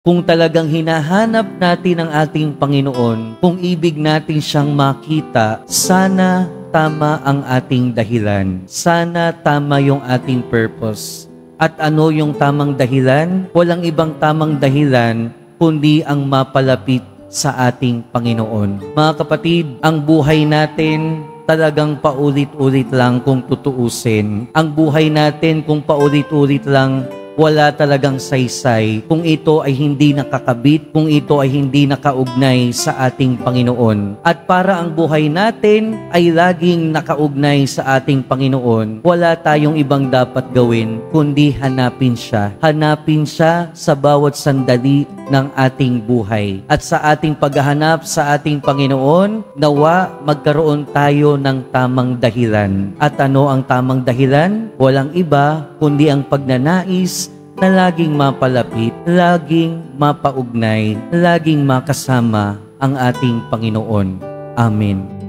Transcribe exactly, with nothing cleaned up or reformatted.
Kung talagang hinahanap natin ang ating Panginoon, kung ibig natin siyang makita, sana tama ang ating dahilan. Sana tama yung ating purpose. At ano yung tamang dahilan? Walang ibang tamang dahilan kundi ang mapalapit sa ating Panginoon. Mga kapatid, ang buhay natin talagang paulit-ulit lang kung tutuusin. Ang buhay natin kung paulit-ulit lang, wala talagang saysay kung ito ay hindi nakakabit, kung ito ay hindi nakaugnay sa ating Panginoon. At para ang buhay natin ay laging nakaugnay sa ating Panginoon, wala tayong ibang dapat gawin kundi hanapin siya. Hanapin siya sa bawat sandali ng ating buhay. At sa ating paghahanap sa ating Panginoon, nawa magkaroon tayo ng tamang dahilan. At ano ang tamang dahilan? Walang iba kundi ang pagnanais na laging mapalapit, laging mapaugnay, laging makasama ang ating Panginoon. Amen.